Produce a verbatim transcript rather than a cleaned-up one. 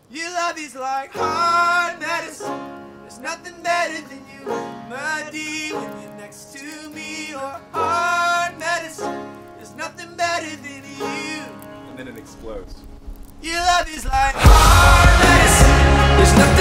Your love is like hard medicine. There's nothing better than you. Remedy when you're next to me. Or hard medicine. There's nothing better than you. And then it explodes. Your love is like hard medicine. There's nothing